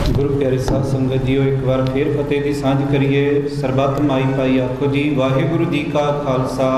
गुरु प्यारे साध संगत जीओ, एक बार फिर फतेह की सांझ करिए। सरबत माई पाई आखो जी, वाहिगुरु जी का खालसा।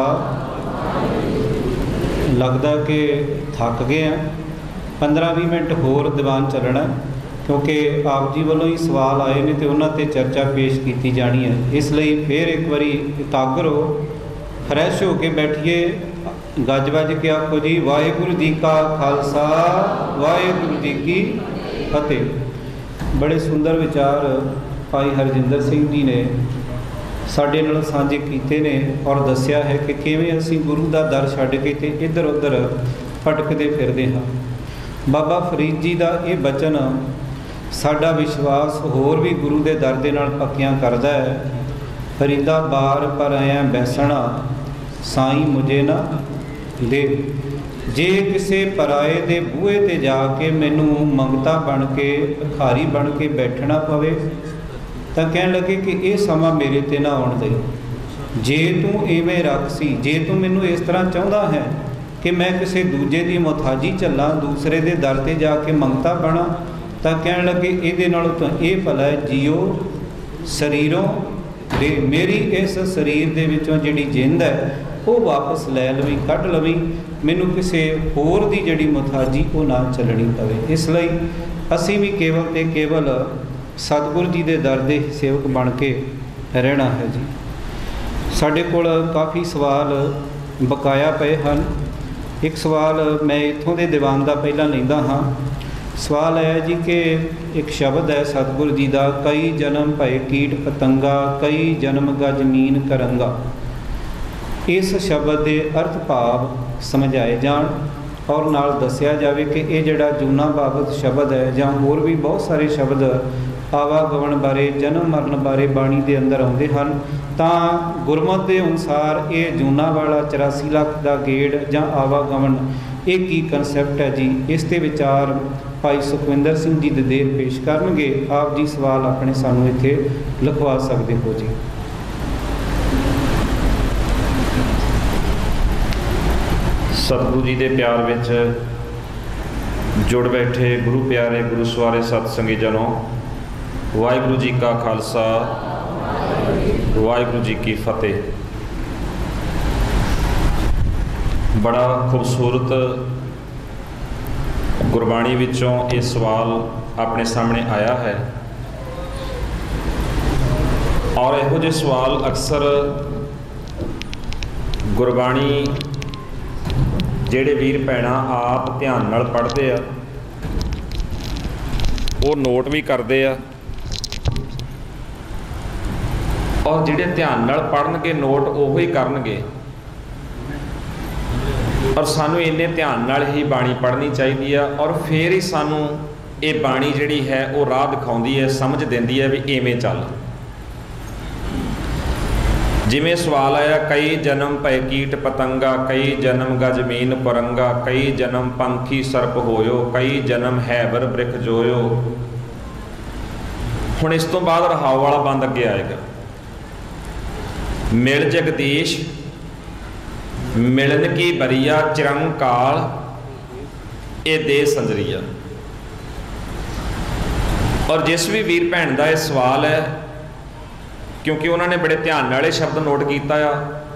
लगता कि थक गए हैं, 15-20 मिनट होर दीवान चलना, क्योंकि आप जी वालों ही सवाल आए ने तो उन्होंने चर्चा पेश की जानी है। इसलिए फिर एक बारी एकाग्र हो, फ्रैश हो के बैठिए, गज वज के आखो जी, वाहिगुरु जी का खालसा, वाहिगुरु जी की फतेह। बड़े सुंदर विचार भाई हरजिंदर सिंह जी ने साडे नाल साझे कीते ने और दस्या है कि किवें असीं गुरु दा दर छड्ड के ते इधर उधर भटकदे फिरदे हाँ। बाबा फरीद जी दा ये बचन साडा विश्वास होर भी गुरु दे दर दे नाल पक्कियां करदा है। फरीदा बार पर आया बैसणा, साईं मुझे ना दे। जे किसी पराए दे बूहे ते जाके मैनू मंगता बन के भिखारी बन के बैठना पवे तो कहन लगे कि ये समा मेरे ते ना आउण दे। जे तू इवें रख सी, जे तू मैनू इस तरह चाहुंदा है कि मैं किसी दूजे की मुथाजी झल्ला, दूसरे दे दर ते जाके मंगता बना, तो कहन लगे इहदे नालों तो ये भला है जियो शरीरों दे, मेरी इस शरीर दे विचों जिहड़ी जिंद है वो वापस लै लवी, कढ़ लवी, मैनू किसी होर दी जिहड़ी मुथाजी वो ना चलनी पवे। इसलिए असी भी केवल ते केवल सतगुरु जी दे दर दे सेवक बन के रहना है जी। साडे कोल काफ़ी सवाल बकाया पे हैं। एक सवाल मैं इत्थों दे दीवान दा पहला लैंदा हाँ। सवाल है जी कि एक शब्द है सतगुरु जी का, कई जन्म भय कीट पतंगा, कई जन्म गा जमीन करंगा। इस शब्द के अर्थ भाव समझाए जान और नाल दस्या जाए कि ये जड़ा जूना बाबत शब्द है जां होर भी बहुत सारे शब्द आवागमन बारे, जन्म मरण बारे बाणी के अंदर आते हैं। तो गुरमत के अनुसार ये जूना वाला 84 लाख का गेड़ जां आवागमन ये की कंसैप्ट है जी। इस ते विचार भाई सुखविंदर सिंह जी ददेर पेश करनगे। आप जी सवाल अपने सानू इत्थे लिखवा सकते हो जी। सतगुरु जी के प्यार विच जुड़ बैठे गुरु प्यारे गुरु सवारे सतसंगी जनों, वाहिगुरु जी का खालसा, वाहिगुरु जी की फतेह। बड़ा खूबसूरत गुरबाणी विचों ये सवाल अपने सामने आया है और इहो जे सवाल अक्सर गुरबाणी ਜਿਹੜੇ ਵੀਰ ਭੈਣਾਂ ਆਪ ਧਿਆਨ ਨਾਲ ਪੜ੍ਹਦੇ ਆ ਉਹ ਨੋਟ ਵੀ ਕਰਦੇ ਆ, ਔਰ ਜਿਹੜੇ ਧਿਆਨ ਨਾਲ ਪੜ੍ਹਨਗੇ ਨੋਟ ਉਹੋ ਹੀ ਕਰਨਗੇ। ਔਰ ਸਾਨੂੰ ਇੰਨੇ ਧਿਆਨ ਨਾਲ ਹੀ ਬਾਣੀ ਪੜ੍ਹਨੀ ਚਾਹੀਦੀ ਆ, ਔਰ ਫਿਰ ਹੀ ਸਾਨੂੰ ਇਹ ਬਾਣੀ ਜਿਹੜੀ ਹੈ ਉਹ ਰਾਹ ਦਿਖਾਉਂਦੀ ਹੈ, ਸਮਝ ਦਿੰਦੀ ਹੈ ਵੀ ਇਵੇਂ ਚੱਲ। जिमें सवाल आया, कई जन्म भय कीट पतंगा, कई जन्म गा जमीन कुरंगा, कई जन्म पंखी सर्प होयो, कई जन्म हैबर बृख जोयो। हुण इस तो बाद रहाव वाला बंद अगे आएगा। मिल जगदीश मिलन की बरिया चिरंकाल ये दे संजरिया। और जिस भी वीर भैन का यह सवाल है, क्योंकि उन्होंने बड़े ध्यान नाल शब्द नोट किया आ,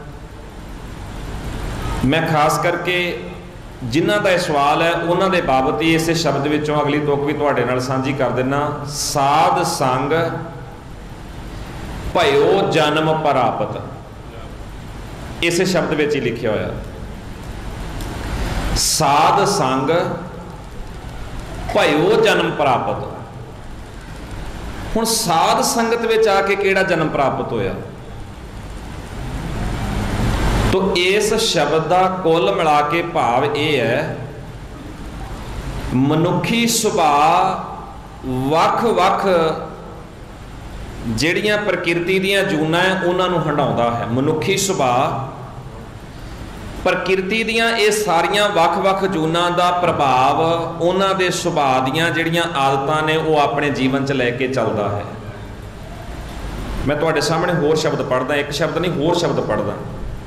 मैं खास करके जिन्हों का सवाल है उन्होंने बाबत ही इस शब्द विचों अगली तुक भी तुहाडे नाल सांझी कर देना। साध संग भयो जन्म प्राप्त, इस शब्द विच ही लिखिया होया। साध संग भयो जन्म प्राप्त। हुण साध संगत में आके किहड़ा जन्म प्राप्त होया? तो इस शब्द का कुल मिला के भाव यह है, मनुखी सुभाव वख वख जिहड़ियां प्रकृति दीयां जूनां है उन्हां नूं हंडाउंदा है। मनुखी सुभाव प्रकृति दीयां ये सारियां वख-वख जूनां दा प्रभाव उन्हां दे सुभाअ दीयां जिहड़ियां आदतां ने वो अपने जीवन च लैके चलदा है। मैं तुहाडे सामने होर शब्द पढ़दा, एक शब्द नहीं होर शब्द पढ़दा।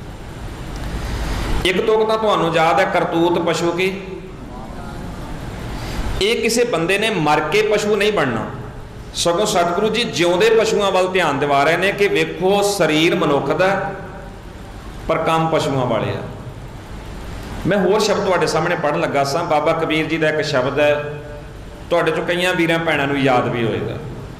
एक तुक तां तुहानूं याद है, करतूत पशु की। ये किसी बंदे ने मर के पशु नहीं बनना, ਸਗੋਂ ਸਤਿਗੁਰੂ ਜੀ ਜਿਉਂਦੇ ਪਸ਼ੂਆਂ ਵੱਲ ਧਿਆਨ ਦਿਵਾ ਰਹੇ ਨੇ ਕਿ ਵੇਖੋ ਸਰੀਰ ਮਨੁੱਖ ਦਾ ਪਰ ਕੰਮ ਪਸ਼ੂਆਂ ਵਾਲੇ ਆ। ਮੈਂ ਹੋਰ ਸ਼ਬਦ ਤੁਹਾਡੇ ਸਾਹਮਣੇ ਪੜ੍ਹਨ ਲੱਗਾ ਸਾਂ। ਬਾਬਾ ਕਬੀਰ ਜੀ ਦਾ ਇੱਕ ਸ਼ਬਦ ਹੈ, ਤੁਹਾਡੇ ਚੋਂ ਕਈਆਂ ਵੀਰਾਂ ਭੈਣਾਂ ਨੂੰ ਯਾਦ ਵੀ ਹੋਏਗਾ।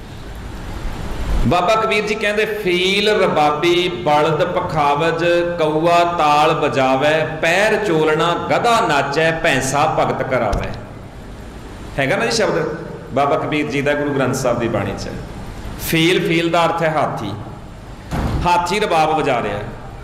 ਬਾਬਾ ਕਬੀਰ ਜੀ ਕਹਿੰਦੇ, ਫੀਲ ਰਬਾਬੀ ਬਲਦ ਪਖਾਵਜ, ਕਊਆ ਤਾਲ ਬਜਾਵੇ, ਪੈਰ ਚੋਲਣਾ ਗਧਾ ਨਾਚੈ, ਭੈਂਸਾ ਭਗਤ ਕਰਾਵੇ। ਹੈਗਾ ਨਾ ਜੀ ਸ਼ਬਦ ਬਾਬਾ ਕਬੀਰ ਜੀ ਦਾ ਗੁਰੂ ਗ੍ਰੰਥ ਸਾਹਿਬ ਦੀ ਬਾਣੀ 'ਚ। ਫੀਲ ਦਾ ਅਰਥ ਹੈ ਹਾਥੀ। ਹਾਥੀ ਰਬਾਬ ਵਜਾ ਰਿਹਾ,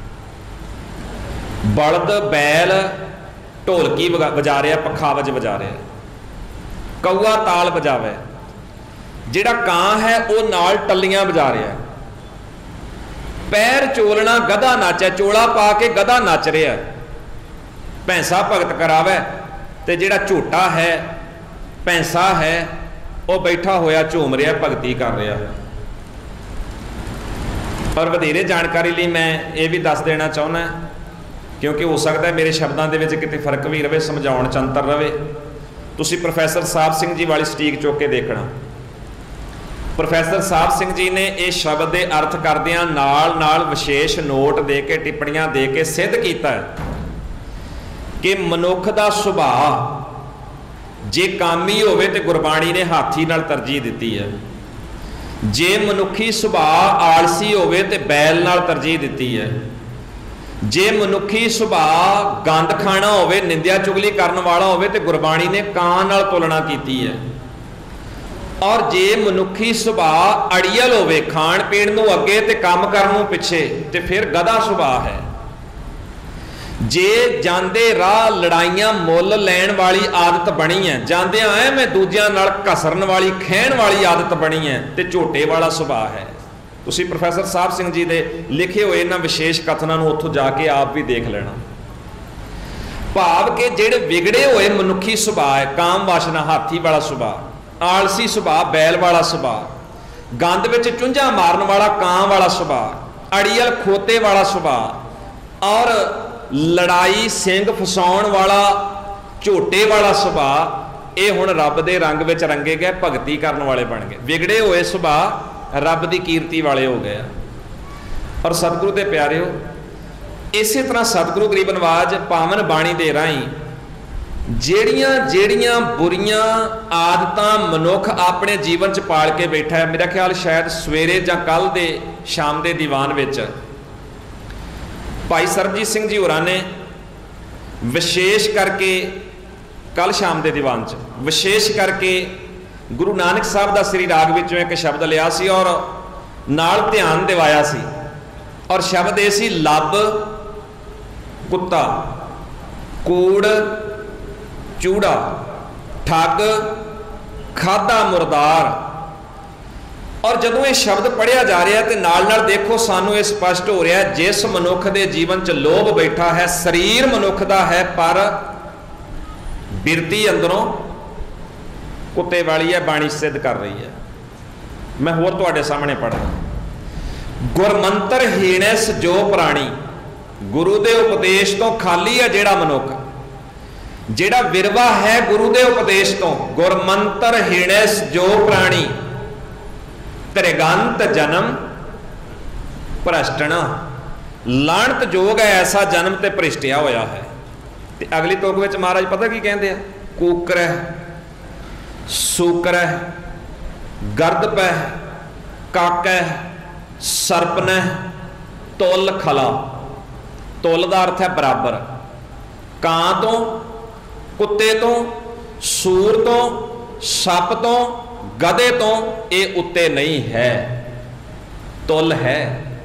ਬਲਦ ਬੈਲ ਢੋਲਕੀ ਵਜਾ ਰਿਹਾ, ਪਖਾਵਜ ਵਜਾ ਰਿਹਾ, ਕਊਆ ਤਾਲ ਵਜਾਵੇ, ਜਿਹੜਾ ਕਾਂ ਹੈ ਉਹ ਨਾਲ ਟੱਲੀਆਂ ਵਜਾ ਰਿਹਾ, ਪੈਰ ਚੋਲਣਾ ਗਧਾ ਨਾਚੈ, ਚੋਲਾ ਪਾ ਕੇ ਗਧਾ ਨੱਚ ਰਿਹਾ, ਭੈਂਸਾ ਭਗਤ ਕਰਾਵੇ, ਤੇ ਜਿਹੜਾ ਝੋਟਾ ਹੈ ਭੈਂਸਾ ਹੈ ਉਹ ਬੈਠਾ ਹੋਇਆ ਝੂਮ ਰਿਹਾ, ਭਗਤੀ ਕਰ ਰਿਹਾ। ਪਰ ਵਧੇਰੇ ਜਾਣਕਾਰੀ ਲਈ ਮੈਂ ਇਹ ਵੀ ਦੱਸ ਦੇਣਾ ਚਾਹੁੰਦਾ, ਕਿਉਂਕਿ ਹੋ ਸਕਦਾ ਮੇਰੇ ਸ਼ਬਦਾਂ ਦੇ ਵਿੱਚ ਕਿਤੇ ਫਰਕ ਵੀ ਰਵੇ, ਸਮਝਾਉਣ 'ਚ ਅੰਤਰ ਰਵੇ। ਤੁਸੀਂ ਪ੍ਰੋਫੈਸਰ ਸਾਹਿਬ ਸਿੰਘ ਜੀ ਵਾਲੀ ਸਟੀਕ ਚੁੱਕ ਕੇ ਦੇਖਣਾ। ਪ੍ਰੋਫੈਸਰ ਸਾਹਿਬ ਸਿੰਘ ਜੀ ਨੇ ਇਹ ਸ਼ਬਦ ਦੇ ਅਰਥ ਕਰਦਿਆਂ ਨਾਲ ਵਿਸ਼ੇਸ਼ ਨੋਟ ਦੇ ਕੇ, ਟਿੱਪਣੀਆਂ ਦੇ ਕੇ ਸਿੱਧ ਕੀਤਾ ਕਿ ਮਨੁੱਖ ਦਾ ਸੁਭਾਅ ਜੇ ਕਾਮੀ ਹੋਵੇ ਤੇ ਗੁਰਬਾਣੀ ਨੇ ਹਾਥੀ ਨਾਲ ਤਰਜੀਹ ਦਿੱਤੀ ਹੈ, ਜੇ ਮਨੁੱਖੀ ਸੁਭਾਅ ਆਲਸੀ ਹੋਵੇ ਤੇ ਬੈਲ ਨਾਲ ਤਰਜੀਹ ਦਿੱਤੀ ਹੈ, ਜੇ ਮਨੁੱਖੀ ਸੁਭਾਅ ਗੰਦ ਖਾਣਾ ਹੋਵੇ, ਨਿੰਦਿਆ ਚੁਗਲੀ ਕਰਨ ਵਾਲਾ ਹੋਵੇ ਤੇ ਗੁਰਬਾਣੀ ਨੇ ਕਾਂ ਨਾਲ ਤੁਲਨਾ ਕੀਤੀ ਹੈ, ਔਰ ਜੇ ਮਨੁੱਖੀ ਸੁਭਾਅ ਅੜੀਅਲ ਹੋਵੇ, ਖਾਣ ਪੀਣ ਨੂੰ ਅੱਗੇ ਤੇ ਕੰਮ ਕਰਨ ਨੂੰ ਪਿੱਛੇ, ਤੇ ਫਿਰ ਗਧਾ ਸੁਭਾਅ ਹੈ। ਜੇ ਜਾਂਦੇ ਰਾਹ ਲੜਾਈਆਂ ਮੁੱਲ ਲੈਣ ਵਾਲੀ ਆਦਤ ਬਣੀ ਹੈ, ਜਾਂਦਿਆਂ ਮੈਂ ਦੂਜਿਆਂ ਨਾਲ ਘਸਰਨ ਵਾਲੀ ਖਹਿਣ ਵਾਲੀ ਆਦਤ ਬਣੀ ਹੈ, ਤੇ ਝੋਟੇ ਵਾਲਾ ਸੁਭਾਅ ਹੈ। ਤੁਸੀਂ ਪ੍ਰੋਫੈਸਰ ਸਾਹਿਬ ਸਿੰਘ ਜੀ ਦੇ ਲਿਖੇ ਹੋਏ ਇਹਨਾਂ ਵਿਸ਼ੇਸ਼ ਕਥਨਾਂ ਨੂੰ ਉੱਥੋਂ ਜਾ ਕੇ ਆਪ ਵੀ ਦੇਖ ਲੈਣਾ। ਭਾਵ ਕਿ ਜਿਹੜੇ ਵਿਗੜੇ ਹੋਏ ਮਨੁੱਖੀ ਸੁਭਾਅ ਹੈ, ਕਾਮ ਵਾਸ਼ਨਾ ਹਾਥੀ ਵਾਲਾ ਸੁਭਾਅ, ਆਲਸੀ ਸੁਭਾਅ ਬੈਲ ਵਾਲਾ ਸੁਭਾਅ, ਗੰਦ ਵਿੱਚ ਚੁੰਝਾਂ ਮਾਰਨ ਵਾਲਾ ਕਾਂ ਵਾਲਾ ਸੁਭਾਅ, ਅੜੀਅਲ ਖੋਤੇ ਵਾਲਾ ਸੁਭਾਅ, ਔਰ ਲੜਾਈ ਸਿੰਘ ਫਸਾਉਣ ਵਾਲਾ ਝੋਟੇ ਵਾਲਾ ਸੁਭਾਅ, ਇਹ ਹੁਣ ਰੱਬ ਦੇ ਰੰਗ ਵਿੱਚ ਰੰਗੇ ਗਏ, ਭਗਤੀ ਕਰਨ ਵਾਲੇ ਬਣ ਗਏ। ਵਿਗੜੇ ਹੋਏ ਸੁਭਾਅ ਰੱਬ ਦੀ ਕੀਰਤੀ ਵਾਲੇ ਹੋ ਗਏ। ਔਰ ਸਤਿਗੁਰੂ ਦੇ ਪਿਆਰਿਓ, ਇਸੇ ਤਰ੍ਹਾਂ ਸਤਿਗੁਰੂ ਗਰੀਬ ਨਵਾਜ ਪਾਵਨ ਬਾਣੀ ਦੇ ਰਾਹੀਂ ਜਿਹੜੀਆਂ ਬੁਰੀਆਂ ਆਦਤਾਂ ਮਨੁੱਖ ਆਪਣੇ ਜੀਵਨ 'ਚ ਪਾਲ ਕੇ ਬੈਠਾ ਹੈ, ਮੇਰਾ ਖਿਆਲ ਸ਼ਾਇਦ ਸਵੇਰੇ ਜਾਂ ਕੱਲ੍ਹ ਦੇ ਸ਼ਾਮ ਦੇ ਦੀਵਾਨ ਵਿੱਚ ਭਾਈ ਸਰਬਜੀਤ ਸਿੰਘ ਜੀ ਹੋਰਾਂ ਨੇ ਵਿਸ਼ੇਸ਼ ਕਰਕੇ, ਕੱਲ੍ਹ ਸ਼ਾਮ ਦੇ ਦੀਵਾਨ 'ਚ ਵਿਸ਼ੇਸ਼ ਕਰਕੇ ਗੁਰੂ ਨਾਨਕ ਸਾਹਿਬ ਦਾ ਸ੍ਰੀ ਰਾਗ ਵਿੱਚੋਂ ਇੱਕ ਸ਼ਬਦ ਲਿਆ ਸੀ ਔਰ ਨਾਲ ਧਿਆਨ ਦਿਵਾਇਆ ਸੀ, ਔਰ ਸ਼ਬਦ ਇਹ ਸੀ, ਲੱਭ ਕੁੱਤਾ, ਕੂੜ ਚੂੜਾ, ਠੱਗ ਖਾਦਾ ਮੁਰਦਾਰ। ਔਰ ਜਦੋਂ ਇਹ ਸ਼ਬਦ ਪੜ੍ਹਿਆ ਜਾ ਰਿਹਾ ਤੇ ਨਾਲ ਦੇਖੋ ਸਾਨੂੰ ਇਹ ਸਪਸ਼ਟ ਹੋ ਰਿਹਾ, ਜਿਸ ਮਨੁੱਖ ਦੇ ਜੀਵਨ 'ਚ ਲੋਭ ਬੈਠਾ ਹੈ, ਸਰੀਰ ਮਨੁੱਖ ਦਾ ਹੈ ਪਰ ਬਿਰਤੀ ਅੰਦਰੋਂ ਕੁੱਤੇ ਵਾਲੀ ਹੈ, ਬਾਣੀ ਸਿੱਧ ਕਰ ਰਹੀ ਹੈ। ਮੈਂ ਹੋਰ ਤੁਹਾਡੇ ਸਾਹਮਣੇ ਪੜ੍ਹਦਾ, ਗੁਰਮੰਤਰ ਹੀਣੈਸ ਜੋ ਪ੍ਰਾਣੀ, ਗੁਰੂ ਦੇ ਉਪਦੇਸ਼ ਤੋਂ ਖਾਲੀ ਹੈ ਜਿਹੜਾ ਮਨੁੱਖ, ਜਿਹੜਾ ਵਿਰਵਾ ਹੈ ਗੁਰੂ ਦੇ ਉਪਦੇਸ਼ ਤੋਂ। ਗੁਰਮੰਤਰ ਹੀਣੈਸ ਜੋ ਪ੍ਰਾਣੀ, ਤ੍ਰਿਗੰਤ ਜਨਮ ਭ੍ਰਸ਼ਟਣਾ, ਲਾਣਤ ਜੋਗ ਹੈ ਐਸਾ ਜਨਮ ਤੇ ਭ੍ਰਿਸ਼ਟਿਆ ਹੋਇਆ ਹੈ। ਤੇ ਅਗਲੀ ਤੁਕ ਵਿੱਚ ਮਹਾਰਾਜ ਪਤਾ ਕੀ ਕਹਿੰਦੇ ਆ, ਕੂਕਰੈ ਸੂਕਰੈ ਗਰਦਪੈ ਕਾਕੈ ਸਰਪਨੈ ਤੁਲ ਖਲਾ। ਤੁਲ ਦਾ ਅਰਥ ਹੈ ਬਰਾਬਰ, ਕਾਂ ਤੋਂ, ਕੁੱਤੇ ਤੋਂ, ਸੂਰ ਤੋਂ, ਸੱਪ ਤੋਂ, ਗਧੇ ਤੋਂ ਇਹ ਉੱਤੇ ਨਹੀਂ ਹੈ, ਤੁਲ ਹੈ।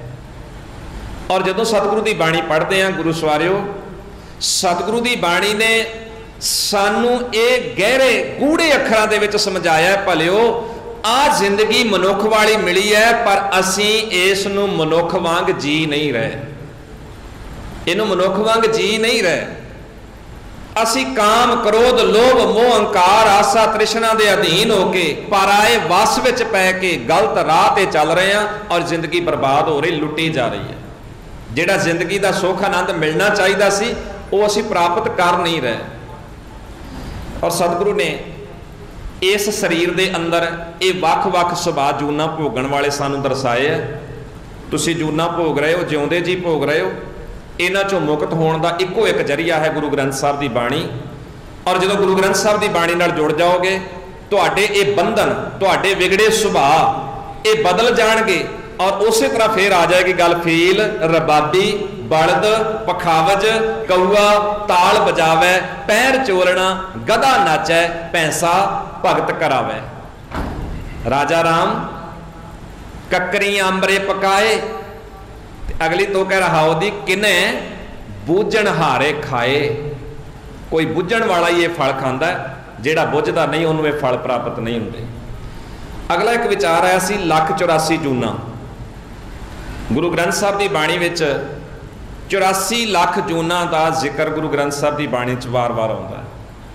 ਔਰ ਜਦੋਂ ਸਤਿਗੁਰੂ ਦੀ ਬਾਣੀ ਪੜ੍ਹਦੇ ਹਾਂ ਗੁਰੂ ਸਵਾਰਿਓ, ਸਤਿਗੁਰੂ ਦੀ ਬਾਣੀ ਨੇ ਸਾਨੂੰ ਇਹ ਗਹਿਰੇ ਗੂੜੇ ਅੱਖਰਾਂ ਦੇ ਵਿੱਚ ਸਮਝਾਇਆ, ਭਲਿਓ ਆਹ ਜ਼ਿੰਦਗੀ ਮਨੁੱਖ ਵਾਲੀ ਮਿਲੀ ਹੈ ਪਰ ਅਸੀਂ ਇਸ ਨੂੰ ਮਨੁੱਖ ਵਾਂਗ ਜੀ ਨਹੀਂ ਰਹੇ, ਇਹਨੂੰ ਮਨੁੱਖ ਵਾਂਗ ਜੀ ਨਹੀਂ ਰਹੇ। ਅਸੀਂ ਕਾਮ ਕ੍ਰੋਧ ਲੋਭ ਮੋਹ ਅਹੰਕਾਰ ਆਸਾ ਤ੍ਰਿਸ਼ਨਾ ਦੇ ਅਧੀਨ ਹੋ ਕੇ ਪਰਾਏ ਵਸ ਵਿੱਚ ਪੈ ਕੇ ਗਲਤ ਰਾਹ ਤੇ ਚੱਲ ਰਹੇ ਹਾਂ ਔਰ ਜ਼ਿੰਦਗੀ ਬਰਬਾਦ ਹੋ ਰਹੀ, ਲੁੱਟੀ ਜਾ ਰਹੀ ਹੈ। ਜਿਹੜਾ ਜ਼ਿੰਦਗੀ ਦਾ ਸੁੱਖ ਆਨੰਦ ਮਿਲਣਾ ਚਾਹੀਦਾ ਸੀ ਉਹ ਅਸੀਂ ਪ੍ਰਾਪਤ ਕਰ ਨਹੀਂ ਰਹੇ। ਔਰ ਸਤਿਗੁਰੂ ਨੇ इस शरीर के अंदर ये ਵੱਖ-ਵੱਖ ਸੁਭਾਅ ਜੂਨਾ भोगण वाले सानू दर्शाए है। तुसी जूना भोग रहे हो, जिउंदे जी भोग रहे हो। इन्हां चों मुक्त होण दा इक्को एक जरिया है गुरु ग्रंथ साहब की बाणी। और जो गुरु ग्रंथ साहब की बाणी नाल जुड़ जाओगे तुहाडे ये बंधन, तुहाडे विगड़े सुभाअ ये बदल जाणगे। और उस तरह फिर आ जाएगी गल फील, रबाबी, बलद, पखावज, कौआ ताल बजावे, पैर चोलना, गधा नाचै, भैंसा भगत करावे। राजा राम ककरी आंबरे पकाए, अगली तो कह रहा दी किने बूझण हारे खाए। कोई बुझण वाला ही ये फल खांदा है, जेड़ा बुझदा नहीं उन्होंने ये फल प्राप्त नहीं होंगे। अगला एक विचार आया सी 1,84 जूना। गुरु ग्रंथ साहब की बाणी विच 84 लाख जूना का जिक्र गुरु ग्रंथ साहब की बाणी च वार वार आता है।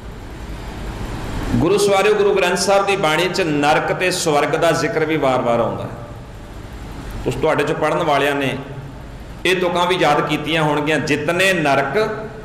गुरु सवारियो गुरु ग्रंथ साहब की बाणी च नरक ते स्वर्ग का जिक्र भी वार वार आता है। उस तुहाडे चों पढ़न वालियां ने ये तुकां भी याद कीतियां होणगियां, जितने नरक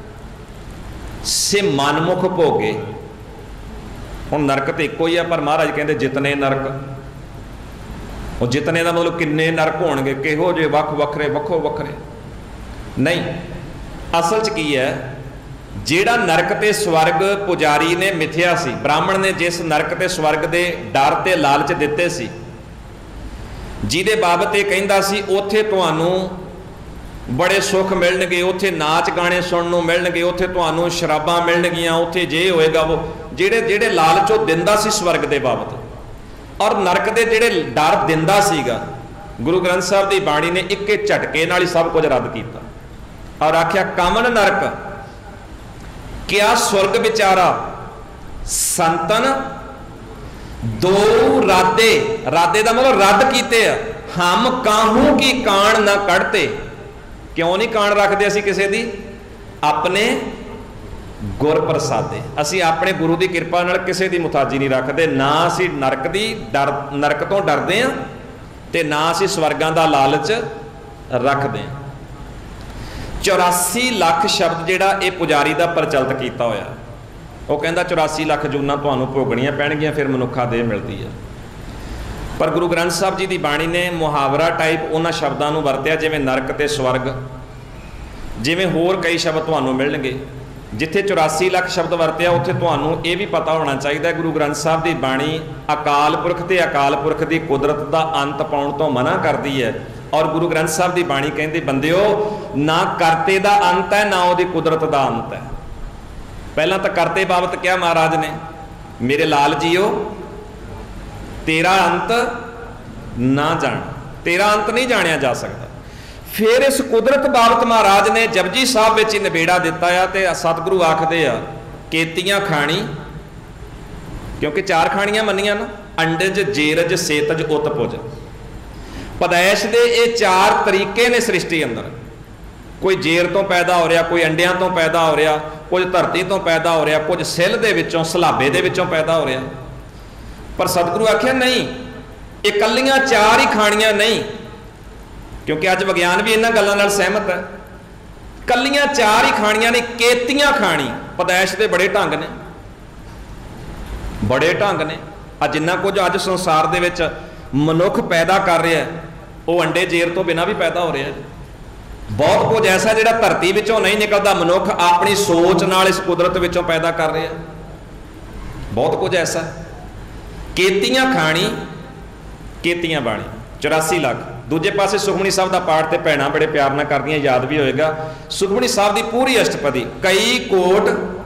से मनमुख भोगे। हुण नरक तो इक्को ही है, पर महाराज कहते जितने नरक, और जितने का मतलब किन्ने नरक होणगे, किहो जे वख वखरे वखो वखरे नहीं। असल च की है, जेड़ा नरक ते स्वर्ग पुजारी ने मिथ्या सी, ब्राह्मण ने जिस नरक ते स्वर्ग दे डर ते लालच दिते सी, जिहदे बाबत ये कहिंदा सी उत्थे तुहानूं बड़े सुख मिलणगे, उत्थे नाच गाने सुनण नूं मिलणगे, उत्थे तुहानूं शराबां मिलणगियां, उत्थे जे होएगा वो जेड़े जेड़े लालच वो दिंदा सी स्वर्ग दे बाबत, और नरक दे जेड़े डर दिंदा सीगा, गुरु ग्रंथ साहब की बाणी ने इक्के झटके नाल ही सब कुछ रद्द किया और आख्या कामन नरक क्या स्वर्ग विचारा संतन दो राधे। राधे का मतलब रद्द किते, हम काहू की कान ना कढ़ते। क्यों नहीं कान रखते असी किसी दी? अपने गुर प्रसादे। असी अपने गुरु की कृपा नाल किसी की मुताजी नहीं रखते, ना असी नरक दी डर नरक तो डरते हैं ते ना असी स्वर्गां दा लालच रखते हैं। 84 लाख शब्द जिहड़ा ये पुजारी का प्रचलित किया होया, वो कहता 84 लाख जूना तुहानूं भोगणियां पैणगियां फिर मनुखा देह मिलती है। पर गुरु ग्रंथ साहब जी की बाणी ने मुहावरा टाइप उन्हां शब्दां नूं वरतिया, जिवें नरक ते स्वर्ग, जिवें होर कई शब्द तुहानूं मिलणगे। जिथे 84 लाख शब्द वरतिया उत्थे तुहानूं ये भी पता होना चाहिए गुरु ग्रंथ साहब की बाणी अकाल पुरख ते अकाल पुरख की कुदरत का अंत पाउण तो मना करती है। और गुरु ग्रंथ साहब की बाणी कहती बंदिओ ना करते का अंत है ना उहदी कुदरत का अंत है। पहला तो करते बाबत क्या महाराज ने, मेरे लाल जीओ तेरा अंत ना जान, तेरा अंत नहीं जानिया जा सकता। फिर इस कुदरत बाबत महाराज ने जपजी साहब विच ही निबेड़ा दिता है। तो सतगुरु आखदे आ केतियां खाणी, क्योंकि 4 खाणियां मनियां ना, अंडज जेरज सेतज उत्पुज पदैश दे ये 4 तरीके ने सृष्टि अंदर। कोई जेर तो पैदा हो रहा, कोई अंडियां तो पैदा हो रहा, कुछ धरती तो पैदा हो रहा, कुछ सिल दे विचों सलाबे दे विचों पैदा हो रहा। पर सतगुरु आख्या नहीं, ये कल्लियां 4 ही खाणियां नहीं, क्योंकि अज विज्ञान भी इन्हां गल्लां नाल सहमत है। कल्लियां 4 ही खाणियां ने, केतियां खाणी। पदैश दे बड़े ढंग ने, बड़े ढंग ने। अज जिन्ना कुछ अज संसार दे विच मनुख पैदा कर रहा है, वो अंडे जेर तो बिना भी पैदा हो रहा है। बहुत कुछ ऐसा जिहड़ा धरती विचों नहीं निकलता, मनुख अपनी सोच नाल इस कुदरत विचों पैदा कर रहा है। बहुत कुछ ऐसा केतियां खाणी केतियां बाणी। 84 लाख। दूजे पासे सुखमनी साहब का पाठ तो भैणां बड़े प्यार नाल करदियां, याद भी होएगा। सुखमनी साहब की पूरी अष्टपदी, कई कोट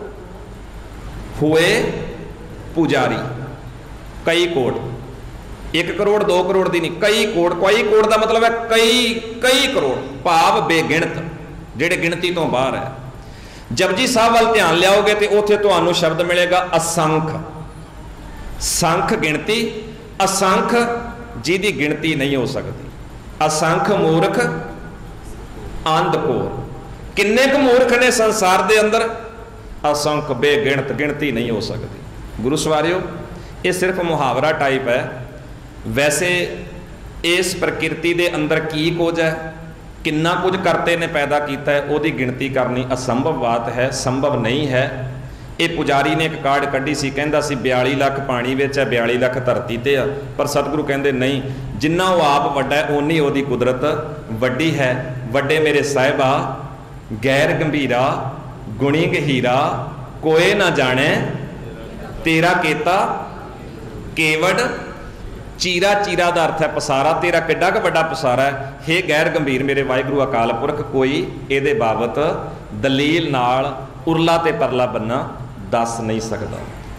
हुए पुजारी। कई कोट, 1 करोड़ 2 करोड़ की नहीं, कई कोट। कई कोट का मतलब है कई करोड़, भाव बेगिणत, जिहड़े गिणती तो बाहर है। जपजी साहब वाल ध्यान लियाओगे तो उत्थे तुहानूं शब्द मिलेगा असंख। संख गिणती, असंख जिहदी गिणती नहीं हो सकती। असंख मूर्ख अंधकोर, किन्ने क मूर्ख ने संसार दे अंदर, असंख बेगिणत, गिणती नहीं हो सकती। गुरु सवारियो ये सिर्फ मुहावरा टाइप है। वैसे इस प्रकृति दे अंदर की कुछ है, किन्ना कुछ करते ने पैदा किया है, उसकी गिणती करनी असंभव बात है, संभव नहीं है। ये पुजारी ने एक कार्ड कढ़ी सी, कहंदा सी 42 लाख पानी विच है, 42 लाख धरती ते आ। पर सतगुरु कहंदे नहीं, जिन्ना वो आप वड्डा है उन्नी ओदी कुदरत वड्डी है। वड्डे मेरे साहिबा गैर गंभीरा गुणी गहीरा, कोई ना जाने तेरा केता केवड़ चीरा। चीरा का अर्थ है पसारा, तेरा किड्डा क वड्डा पसारा है। हे गैर गंभीर मेरे वाहिगुरु अकाल पुरख, कोई इहदे बाबत दलील नाल उरला ते परला बन्ना दस नहीं सकता।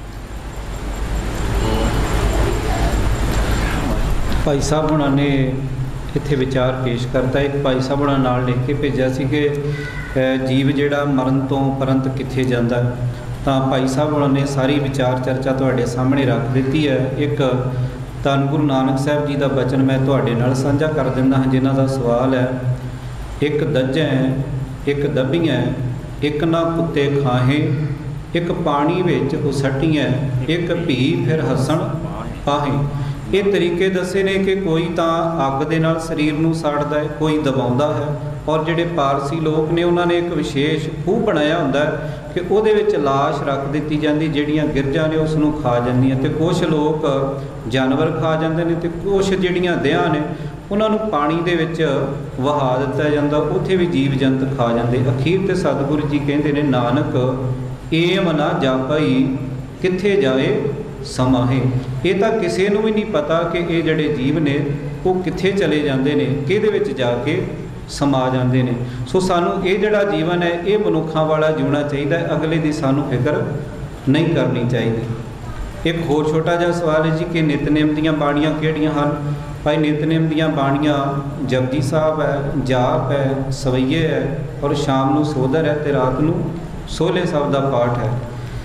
भाई साहब हुणां ने इत्थे विचार पेश करता। एक भाई साहब हुणां नाल लिख के भेजा सी कि जीव जिहड़ा मरण तो परंत कित्थे जांदा, तां भाई साहब हुणां ने सारी विचार चर्चा तुहाडे सामने रख दित्ती है। एक धन गुरु नानक साहब जी का बचन मैं तुहाडे नाल साझा कर दिंदा हां, जिन्हां दा सवाल है, एक दज्जै एक दबियाँ, एक ना कुत्ते खाहे, एक पानी विच उसटियाँ, एक भी फिर हसन पाहे। ये तरीके दसे ने कि कोई तो अग दे नाल शरीर नूं साड़दा है, कोई दबाउंदा है, और जिहड़े पारसी लोग ने उन्होंने एक विशेष खूह बनाया हुंदा है कि उहदे विच लाश रख दित्ती जांदी, जिहड़ियां गिरजां ने उसनूं खा जांदियां, ते कुछ लोग जानवर खा जांदे ने, ते कुछ जिहड़ियां देहां ने उन्हां नूं पानी दे विच वहा दित्ता जांदा, उत्थे भी जीव जंत खा जांदे। अखीर ते सतगुरु जी कहंदे ने, नानक एम ना जापई कित्थे जाए समाहे। ये तो किसी नूं भी नहीं पता कि ये जिहड़े जीव ने वो कित्थे चले जाते हैं, किहदे विच जाके समा जाते हैं। सो सानू ये जिहड़ा जीवन है ये मनुखां वाला जीना चाहिए, अगले की सानू फिक्र नहीं करनी चाहिए। एक होर छोटा जिहा सवाल है जी कि नितनेम दीयां बाणियां किहड़ियां हन। भाई नितनेम दीयां बाणियां जपजी साहब है, जाप है, सवैये है, और शाम नूं सोधर है, तो रात नूं सोहले साहब का पाठ है।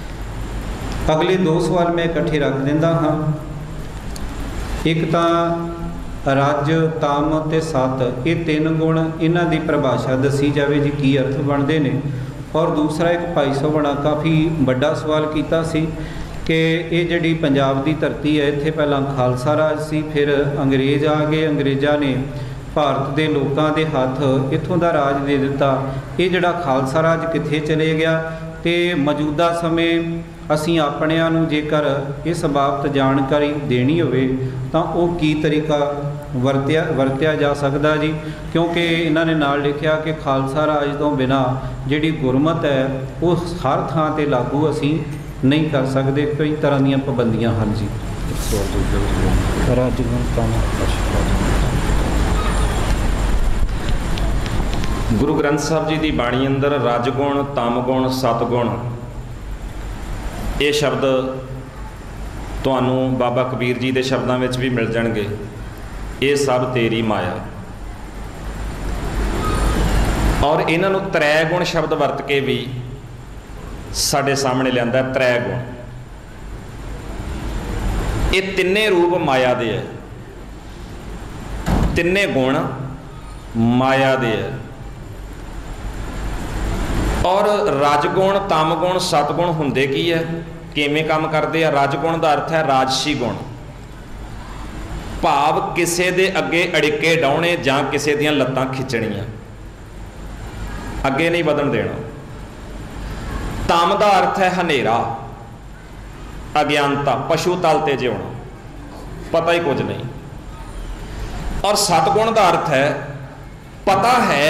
अगले दो सवाल मैं इकट्ठे रख दिंदा हाँ। एक तो रज तम ते सत, ये तीन गुण, इन्हां दी परिभाषा दसी जाए जी की अर्थ बनते हैं। और दूसरा एक भाई साहब बड़ा काफ़ी बड़ा सवाल किया सी कि ये जिहड़ी पंजाब की धरती है, इत्थे पहला खालसा राज सी, फिर अंग्रेज़ आ गए, अंग्रेज़ां ने भारत के लोगों के हथ इत्थों का राज दे दिता। ये जिहड़ा खालसा राज कित्थे चले गया, तो मौजूदा समय असी अपणिਆਂ ਨੂੰ जेकर इस बाबत जानकारी देनी होवे तां ਉਹ की तरीका वरत्या जा सकदा जी। क्योंकि इन्होंने नाल लिखिया कि खालसा राज तो बिना जिहड़ी गुरमत है वो हर थां ते लागू असी नहीं कर सकते, कई तरह दीयां पाबंदियां हैं जी। गुरु ग्रंथ साहब जी की बाणी अंदर रजगुण, तमगुण, सतगुण, ये शब्द तुहानू बाबा कबीर जी के शब्दों में भी मिल जाएंगे। ये सब तेरी माया। और इन्हों त्रै गुण शब्द वरत के भी साढ़े सामने लिया। त्रै गुण, ये तिन्ने रूप माया दे है, तिन्ने गुण माया दे है। और रजगुण, तमगुण, सतगुण हुंदे की है, किवें काम करते हैं। रजगुण का अर्थ है राजसी गुण, भाव किसी दे अगे अड़िके डाउणे जां किसी दियां लत्तां खिंचणियां, अगे नहीं वधन देना। तम का अर्थ है हनेरा, अज्ञानता, पशु तल ते जिउणा, पता ही कुछ नहीं। और सतगुण का अर्थ है पता है,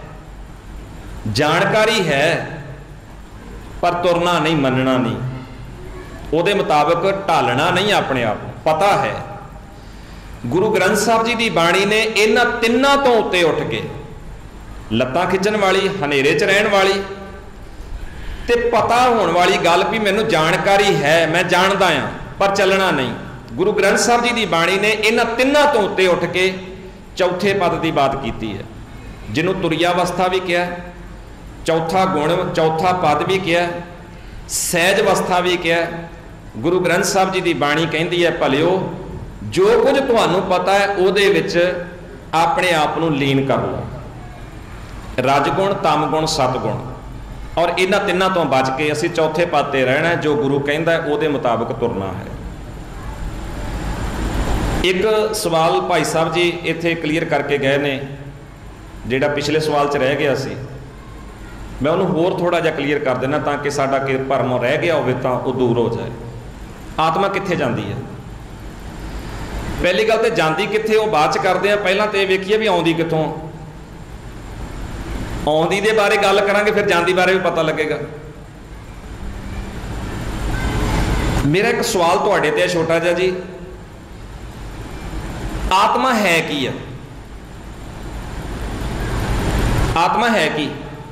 जानकारी है, पर तुरना नहीं, मनना नहीं, ਉਹਦੇ मुताबिक ढालना नहीं अपने आप, पता है। गुरु ग्रंथ साहब जी की बाणी ने इन्हां तिन्नां तो उत्ते उठ के लत्तां खिंचण वाली, हनेरे च रहण वाली ते पता होने वाली गल भी मैनूं जानकारी है, मैं जानदा हां, पर चलना नहीं। गुरु ग्रंथ साहब जी की बाणी ने इन्हां तिन्नां तो उत्ते उठ के चौथे पद की बात की है, जिन्हों तुरियावस्था भी किया, चौथा गुण, चौथा पद भी किया, सहज अवस्था भी किया। गुरु ग्रंथ साहब जी की बाणी कहती है, भलिओ जो कुछ तुहानू पता है उहदे विच अपने आप नूं लीन कर लो। रजगुण, तमगुण, सतगुण, और इन्हां तिन्नां तो बच के असीं चौथे पद ते रहना है, जो गुरु कहता है उहदे मुताबिक तुरना है। एक सवाल भाई साहब जी इत्थे क्लीयर करके गए ने, जिहड़ा पिछले सवाल च रह गया सी मैं उन्होंने होर थोड़ा जिहा क्लीयर कर देना ताकि साडा कि भरम रह गया होवे तां वो दूर हो जाए। आत्मा कित्थे जाती है? पहली गल तो जाती कित्थे वो बाद च करते हैं, पहलां तो वेखीए भी आउंदी कित्थों। आउंदी दे बारे गल करांगे, फिर जाती बारे भी पता लगेगा। मेरा एक सवाल तुहाडे ते छोटा जिहा जी, आत्मा है की है? आत्मा है की?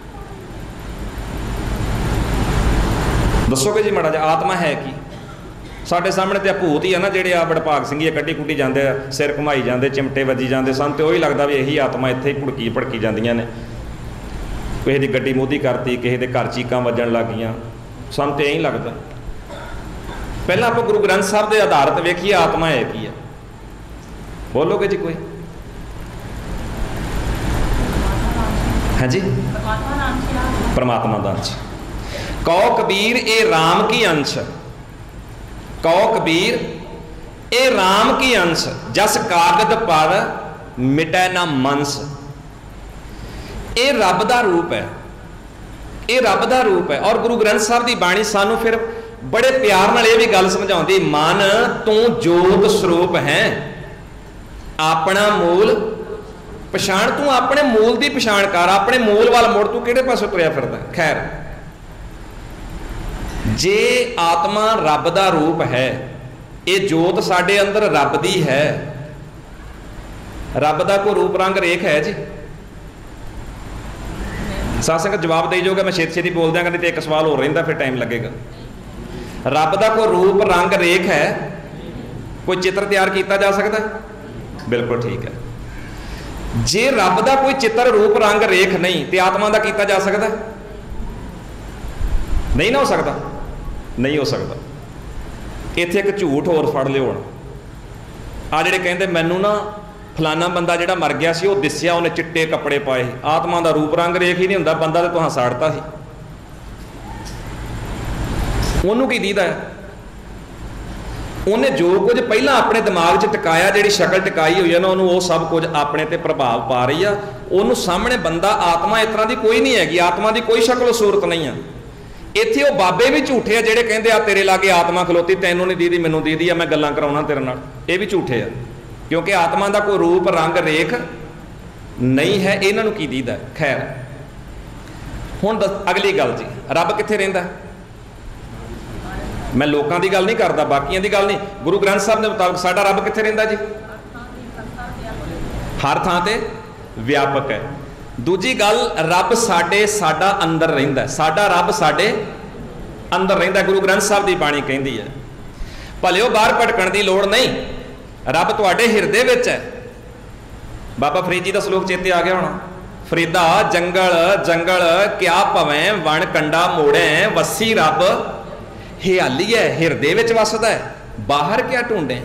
दसोगे जी माड़ा जिहा, आत्मा है की? साडे सामने तो भूत ही है ना, जिहड़े आ बड़भाग सिंघी कड्ढी कुड्ढी जाते, सिर घुमाई जाते, चिमटे वजी जाते सन, तो वही लगता भी यही आत्मा इत्थे भुड़की भड़की जांदियां ने। किसी की गड्डी मोदी करती, किसी के घर चीकां वजन लग गईयां, सानूं तो यही लगता। पहला आप गुरु ग्रंथ साहब के आधारित वेखिए आत्मा है की है। बोलोगे जी कोई? हाँ जी, परमात्मा का अंश। कहो कबीर ए राम की अंश, कहो कबीर ए राम की अंश, जस कागद पर मिटै ना मनस। ये रब का रूप है, ये रब का रूप है। और गुरु ग्रंथ साहब की बाणी सानू फिर बड़े प्यार नाल ये भी गल समझाउंदी, मन तू जोत स्वरूप है, अपना मूल पछाण, तू अपने मूल की पछाण कर, अपने मूल वाल मुड़, तू किहड़े पासे तुरिया फिरदा। खैर, जे आत्मा रब का रूप है, ये जोत साडे अंदर रब दी है, रब का कोई रूप रंग रेख है जी? साध संगत जवाब दे जाओगे, मैं छेती छेती बोल दियाँगा, नहीं तो एक सवाल हो रहा फिर टाइम लगेगा। रब का कोई रूप रंग रेख है? कोई चित्र तैयार किया जा सकता है? बिल्कुल ठीक है। जे रब का कोई चित्र रूप रंग रेख नहीं, तो आत्मा का किया जा सकता? नहीं ना हो सकता, नहीं हो सकता। इत्थे एक झूठ होर फड़ लिओ हुण, आ जिहड़े कहंदे मैनू ना फलाना बंदा जिहड़ा मर गया सी, वो दिस्या, उन्हें चिट्टे कपड़े पाए, आत्मा का रूप रंग रेख ही नहीं हुंदा, बंदा तो तुहां साड़ता ही, उन्होंने की दीदा है? उन्हें जो कुछ पहला अपने दिमाग च टिकाया, जिहड़ी शक्ल टिकाई हुई है ना, उन्होंने वो सब कुछ अपने ते प्रभाव पा रही है। उन्होंने सामने बंदा आत्मा इस तरह की कोई नहीं हैगी, आत्मा की कोई शक्ल सूरत नहीं है। इत्थे वो बाबे भी झूठे आ जिहड़े कहंदे आ तेरे लागे आत्मा खलोती, तैनूं नहीं दीदी मैनूं दीदी आ, मैं गल्लां कराउणा तेरे नाल, ये भी झूठे आ, क्योंकि आत्मा का कोई रूप रंग रेख नहीं है, इन्हां नूं की दीदा। खैर, हुण अगली गल जी, रब कित्थे रहिंदा? मैं लोगों की गल नहीं करता, बाकियां की गल नहीं, गुरु ग्रंथ साहब के मुताबिक साडा रब कित्थे रहिंदा जी? हर थां ते व्यापक है। दूजी गल, रब साडा अंदर रहिंदा, साडा रब साडे अंदर रहिंदा। गुरु ग्रंथ साहब की बाणी कहती है, भले बाहर भटकण की लोड़ नहीं, रब तुहाडे हिरदे विच है। बाबा फरीद जी का श्लोक चेते आ गया होना, फरीदा जंगल जंगल क्या भवें वन कंडा मोड़े, वसी रब हियाली है, हिरदे विच वसदा है, बाहर क्या ढूंढे।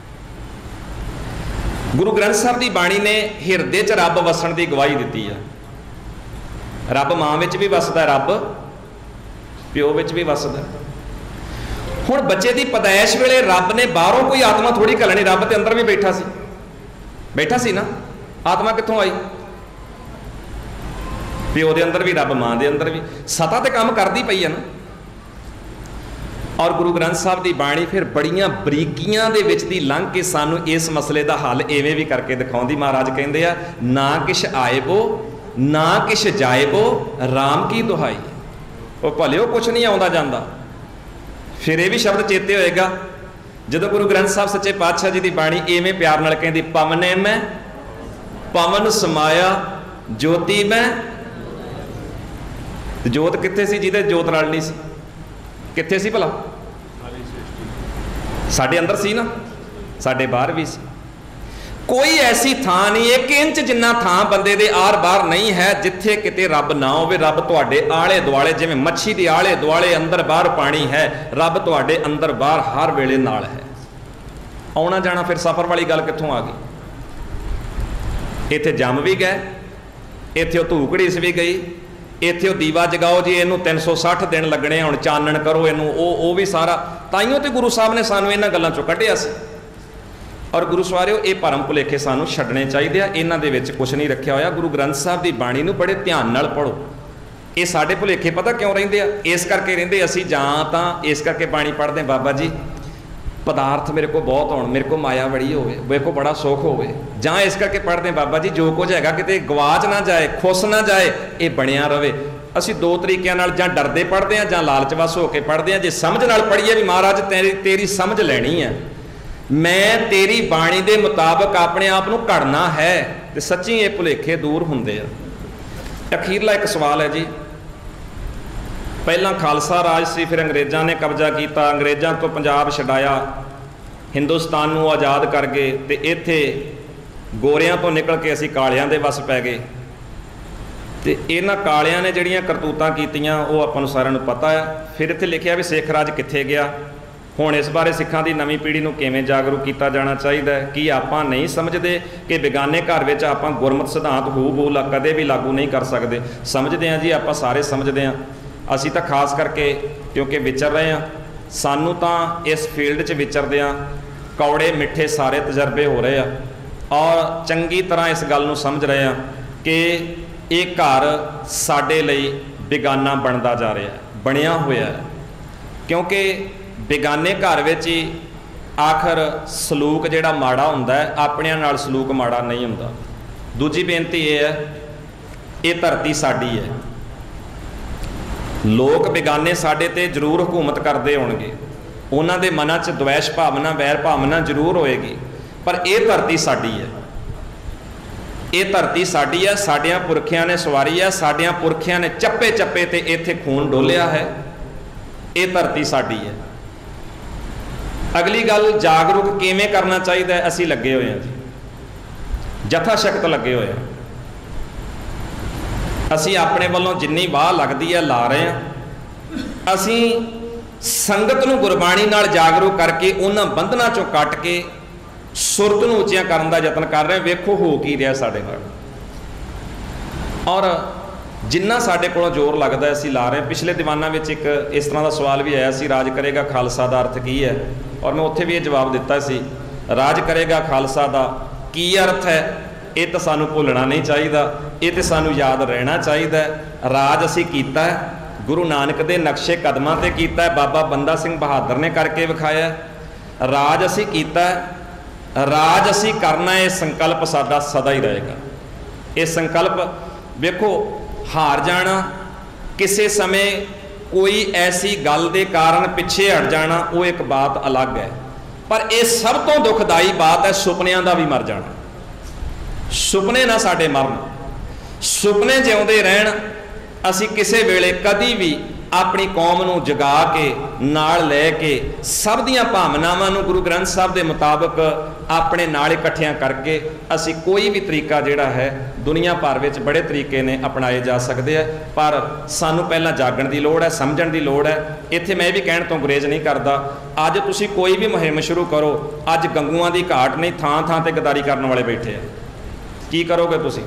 गुरु ग्रंथ साहब की बाणी ने हिरदे च रब वसण की गवाही दी है। रब मां विच भी वसदा, रब प्यो विच भी वसदा। हुण बच्चे की पैदाइश वेले रब ने बाहरों कोई आत्मा थोड़ी घलनी, रब ते अंदर भी बैठा सी ना, आत्मा कित्थों आई? प्यो दे अंदर भी रब, मां दे अंदर भी, सता ते काम करदी पई है ना। और गुरु ग्रंथ साहब की बाणी फिर बड़ियां बरीकियां दे विच दी लंघ के सानू इस मसले का हल इवें भी करके दिखाउंदी। महाराज कहंदे आ, ना किश आएबो ना किश जाएबो, राम की दुहाई। वो भले कुछ नहीं आउंदा जांदा। फिर ये भी शब्द चेते होएगा जदों गुरु ग्रंथ साहब सच्चे पातशाह जी की बाणी इवें प्यार नाल कहंदी, पवने में पवन समाया ज्योति में। जोत कित्थे सी जिहदे जोत रलनी सी? कित्थे सी भला? साडे अंदर सी ना, साडे बाहर भी सी। कोई ऐसी थां नहीं, एक इंच जिन्ना थां बंदे दे आर बाहर नहीं है जिथे किते रब ना होवे। रब तुहाडे आले दुआले, जिवें मच्छी दे आले दुआले अंदर बाहर पानी है, रब तुहाडे अंदर बाहर हर वेले नाल है। आउणा जाना फिर सफर वाली गल कित्थों आ गई? इत्थे जम भी गए, इत्थे धूकड़ीस भी गई, इत्थे दीवा जगाओ जी, इनू 360 दिन लगने, हुण चानण करो इनू, वो भी सारा। ताइयों तो गुरु साहब ने सानू इन्हां गल्लां चों कढिया सी। और गुरु सवारियो, ये भरम भुलेखे सानू छड्डने चाहिए आ, इन्हां दे विच कुछ नहीं रखिया होया। गुरु ग्रंथ साहब की बाणी नू बड़े ध्यान नाल पढ़ो, ਇਹ ਸਾਡੇ ਭੁਲੇਖੇ ਪਤਾ ਕਿਉਂ ਰਹਿੰਦੇ ਆ? ਇਸ ਕਰਕੇ ਰਹਿੰਦੇ ਅਸੀਂ ਜਾਂ ਤਾਂ ਇਸ ਕਰਕੇ ਬਾਣੀ ਪੜ੍ਹਦੇ ਬਾਬਾ ਜੀ ਪਦਾਰਥ ਮੇਰੇ ਕੋਲ ਬਹੁਤ ਹੋਣ, ਮੇਰੇ ਕੋਲ ਮਾਇਆ ਬੜੀ ਹੋਵੇ, ਮੇਰੇ ਕੋਲ ਬੜਾ ਸੁੱਖ ਹੋਵੇ, ਜਾਂ ਇਸ ਕਰਕੇ ਪੜ੍ਹਦੇ ਬਾਬਾ ਜੀ ਜੋ ਕੁਝ ਹੈਗਾ ਕਿਤੇ ਗਵਾਚ ਨਾ ਜਾਏ, ਖੁੱਸ ਨਾ ਜਾਏ, ਇਹ ਬਣਿਆ ਰਵੇ। ਅਸੀਂ ਦੋ ਤਰੀਕਿਆਂ ਨਾਲ, ਜਾਂ ਡਰਦੇ ਪੜ੍ਹਦੇ ਹਾਂ ਜਾਂ ਲਾਲਚਵਸ ਹੋ ਕੇ ਪੜ੍ਹਦੇ ਹਾਂ। ਜੇ ਸਮਝ ਨਾਲ ਪੜ੍ਹੀਏ ਵੀ ਮਹਾਰਾਜ ਤੇਰੀ ਸਮਝ ਲੈਣੀ ਹੈ, ਮੈਂ ਤੇਰੀ ਬਾਣੀ ਦੇ ਮੁਤਾਬਕ ਆਪਣੇ ਆਪ ਨੂੰ ਘੜਨਾ ਹੈ, ਤੇ ਸੱਚੀ ਇਹ ਭੁਲੇਖੇ ਦੂਰ ਹੁੰਦੇ ਆ। ਅਖੀਰਲਾ ਇੱਕ ਸਵਾਲ ਹੈ ਜੀ, ਪਹਿਲਾਂ ਖਾਲਸਾ ਰਾਜ ਸੀ, ਫਿਰ ਅੰਗਰੇਜ਼ਾਂ ਨੇ ਕਬਜ਼ਾ ਕੀਤਾ, ਅੰਗਰੇਜ਼ਾਂ ਤੋਂ ਪੰਜਾਬ ਛਡਾਇਆ, ਹਿੰਦੁਸਤਾਨ ਨੂੰ ਆਜ਼ਾਦ ਕਰ ਗਏ, ਤੇ ਇੱਥੇ ਗੋਰਿਆਂ ਤੋਂ ਨਿਕਲ ਕੇ ਅਸੀਂ ਕਾਲਿਆਂ ਦੇ ਵੱਸ ਪੈ ਗਏ। ਤੇ ਇਹਨਾਂ ਕਾਲਿਆਂ ਨੇ ਜਿਹੜੀਆਂ ਕਰਤੂਤਾਂ ਕੀਤੀਆਂ ਉਹ ਆਪਾਂ ਨੂੰ ਸਾਰਿਆਂ ਨੂੰ ਪਤਾ ਹੈ। ਫਿਰ ਇੱਥੇ ਲਿਖਿਆ ਵੀ ਸਿੱਖ ਰਾਜ ਕਿੱਥੇ ਗਿਆ। ਹੁਣ ਇਸ ਬਾਰੇ ਸਿੱਖਾਂ ਦੀ ਨਵੀਂ ਪੀੜ੍ਹੀ ਨੂੰ ਕਿਵੇਂ ਜਾਗਰੂਕ ਕੀਤਾ ਜਾਣਾ ਚਾਹੀਦਾ ਹੈ? ਕੀ ਆਪਾਂ ਨਹੀਂ ਸਮਝਦੇ ਕਿ ਬੇਗਾਨੇ ਘਰ ਵਿੱਚ ਆਪਾਂ ਗੁਰਮਤਿ ਸਿਧਾਂਤ ਹੂ ਕਦੇ ਵੀ ਲਾਗੂ ਨਹੀਂ ਕਰ ਸਕਦੇ? ਸਮਝਦੇ ਹਾਂ ਜੀ, ਆਪਾਂ ਸਾਰੇ ਸਮਝਦੇ ਹਾਂ। ਅਸੀਂ ਤਾਂ ਖਾਸ ਕਰਕੇ ਕਿਉਂਕਿ ਵਿਚਰ ਰਹੇ ਹਾਂ, ਸਾਨੂੰ ਤਾਂ ਇਸ ਫੀਲਡ 'ਚ ਵਿਚਰਦਿਆਂ ਕੌੜੇ ਮਿੱਠੇ ਸਾਰੇ ਤਜਰਬੇ ਹੋ ਰਹੇ ਆ, ਔਰ ਚੰਗੀ ਤਰ੍ਹਾਂ ਇਸ ਗੱਲ ਨੂੰ ਸਮਝ ਰਹੇ ਹਾਂ ਕਿ ਇਹ ਘਰ ਸਾਡੇ ਲਈ ਬੇਗਾਨਾ ਬਣਦਾ ਜਾ ਰਿਹਾ, ਬਣਿਆ ਹੋਇਆ ਹੈ। ਕਿਉਂਕਿ ਬੇਗਾਨੇ ਘਰ ਵਿੱਚ ਹੀ ਆਖਰ ਸਲੂਕ ਜਿਹੜਾ ਮਾੜਾ ਹੁੰਦਾ ਹੈ, ਆਪਣਿਆਂ ਨਾਲ ਸਲੂਕ ਮਾੜਾ ਨਹੀਂ ਹੁੰਦਾ। ਦੂਜੀ ਬੇਨਤੀ ਇਹ ਹੈ, ਇਹ ਧਰਤੀ ਸਾਡੀ ਹੈ। ਲੋਕ ਬੇਗਾਨੇ ਸਾਡੇ ਤੇ ਜ਼ਰੂਰ ਹਕੂਮਤ ਕਰਦੇ ਹੋਣਗੇ, ਉਹਨਾਂ ਦੇ ਮਨਾਂ 'ਚ ਦਵੈਸ਼ ਭਾਵਨਾ, ਵੈਰ ਭਾਵਨਾ ਜ਼ਰੂਰ ਹੋਏਗੀ, ਪਰ ਇਹ ਧਰਤੀ ਸਾਡੀ ਹੈ। ਇਹ ਧਰਤੀ ਸਾਡੀ ਹੈ, ਸਾਡਿਆਂ ਪੁਰਖਿਆਂ ਨੇ ਸਵਾਰੀ ਹੈ, ਸਾਡਿਆਂ ਪੁਰਖਿਆਂ ਨੇ ਚੱਪੇ ਚੱਪੇ ਤੇ ਇੱਥੇ ਖੂਨ ਡੋਲਿਆ ਹੈ। ਇਹ ਧਰਤੀ ਸਾਡੀ ਹੈ। ਅਗਲੀ ਗੱਲ, ਜਾਗਰੂਕ ਕਿਵੇਂ ਕਰਨਾ ਚਾਹੀਦਾ ਹੈ? ਅਸੀਂ ਲੱਗੇ ਹੋਏ ਹਾਂ ਜੀ, ਜਥਾ ਸ਼ਕਤ ਲੱਗੇ ਹੋਏ ਹਾਂ। ਅਸੀਂ ਆਪਣੇ ਵੱਲੋਂ ਜਿੰਨੀ ਵਾਹ ਲੱਗਦੀ ਹੈ ਲਾ ਰਹੇ ਹਾਂ। ਅਸੀਂ ਸੰਗਤ ਨੂੰ ਗੁਰਬਾਣੀ ਨਾਲ ਜਾਗਰੂਕ ਕਰਕੇ ਉਹਨਾਂ ਬੰਧਨਾਂ ਚੋਂ ਕੱਟ ਕੇ ਸੁਰਤ ਨੂੰ ਉੱਚੀਆਂ ਕਰਨ ਦਾ ਯਤਨ ਕਰ ਰਹੇ ਹਾਂ। ਵੇਖੋ ਹੋ ਕੀ ਰਿਹਾ ਸਾਡੇ ਨਾਲ, ਔਰ ਜਿੰਨਾ ਸਾਡੇ ਕੋਲੋਂ ਜ਼ੋਰ ਲੱਗਦਾ ਅਸੀਂ ਲਾ ਰਹੇ ਹਾਂ। ਪਿਛਲੇ ਦੀਵਾਨਾਂ ਵਿੱਚ ਇੱਕ ਇਸ ਤਰ੍ਹਾਂ ਦਾ ਸਵਾਲ ਵੀ ਆਇਆ ਸੀ, ਰਾਜ ਕਰੇਗਾ ਖਾਲਸਾ ਦਾ ਅਰਥ ਕੀ ਹੈ? ਔਰ ਮੈਂ ਉੱਥੇ ਵੀ ਇਹ ਜਵਾਬ ਦਿੱਤਾ ਸੀ, ਰਾਜ ਕਰੇਗਾ ਖਾਲਸਾ ਦਾ ਕੀ ਅਰਥ ਹੈ ਇਹ ਤਾਂ ਸਾਨੂੰ ਭੁੱਲਣਾ ਨਹੀਂ ਚਾਹੀਦਾ, ਇਹ ਤਾਂ ਸਾਨੂੰ ਯਾਦ ਰਹਿਣਾ ਚਾਹੀਦਾ। ਰਾਜ ਅਸੀਂ ਕੀਤਾ ਹੈ, ਗੁਰੂ ਨਾਨਕ ਦੇ ਨਕਸ਼ੇ ਕਦਮਾਂ ਤੇ ਕੀਤਾ ਹੈ, ਬਾਬਾ ਬੰਦਾ ਸਿੰਘ ਬਹਾਦਰ ਨੇ ਕਰਕੇ ਵਿਖਾਇਆ। ਰਾਜ ਅਸੀਂ ਕੀਤਾ ਹੈ, ਰਾਜ ਅਸੀਂ ਕਰਨਾ, ਇਹ ਸੰਕਲਪ ਸਾਡਾ ਸਦਾ ਹੀ ਰਹੇਗਾ। ਇਹ ਸੰਕਲਪ ਵੇਖੋ, ਹਾਰ ਜਾਣਾ, ਕਿਸੇ ਸਮੇਂ ਕੋਈ ਐਸੀ ਗੱਲ ਦੇ ਕਾਰਨ ਪਿੱਛੇ ਹਟ ਜਾਣਾ, ਉਹ ਇੱਕ ਬਾਤ ਅਲੱਗ ਹੈ, ਪਰ ਇਹ ਸਭ ਤੋਂ ਦੁਖਦਾਈ ਬਾਤ ਹੈ ਸੁਪਨਿਆਂ ਦਾ ਵੀ ਮਰ ਜਾਣਾ। ਸੁਪਨੇ ਨਾ ਸਾਡੇ ਮਰਨ, ਸੁਪਨੇ ਜਿਉਂਦੇ ਰਹਿਣ। ਅਸੀਂ ਕਿਸੇ ਵੇਲੇ ਕਦੀ ਵੀ ਆਪਣੀ ਕੌਮ ਨੂੰ ਜਗਾ ਕੇ ਨਾਲ ਲੈ ਕੇ ਸਭ ਦੀਆਂ ਭਾਵਨਾਵਾਂ ਨੂੰ ਗੁਰੂ ਗ੍ਰੰਥ ਸਾਹਿਬ ਦੇ ਮੁਤਾਬਕ ਆਪਣੇ ਨਾਲ ਇਕੱਠਿਆਂ ਕਰਕੇ ਅਸੀਂ ਕੋਈ ਵੀ ਤਰੀਕਾ ਜਿਹੜਾ ਹੈ, ਦੁਨੀਆ ਭਰ ਵਿੱਚ ਬੜੇ ਤਰੀਕੇ ਨੇ ਅਪਣਾਏ ਜਾ ਸਕਦੇ ਆ, ਪਰ ਸਾਨੂੰ ਪਹਿਲਾਂ ਜਾਗਣ ਦੀ ਲੋੜ ਹੈ, ਸਮਝਣ ਦੀ ਲੋੜ ਹੈ। ਇੱਥੇ ਮੈਂ ਵੀ ਕਹਿਣ ਤੋਂ ਗੁਰੇਜ਼ ਨਹੀਂ ਕਰਦਾ, ਅੱਜ ਤੁਸੀਂ ਕੋਈ ਵੀ ਮੁਹਿੰਮ ਸ਼ੁਰੂ ਕਰੋ, ਅੱਜ ਗੰਗੂਆਂ ਦੀ ਘਾਟ ਨਹੀਂ, ਥਾਂ ਥਾਂ ਤੇ ਗਦਾਰੀ ਕਰਨ ਵਾਲੇ ਬੈਠੇ ਆ। ਕੀ ਕਰੋਗੇ ਤੁਸੀਂ?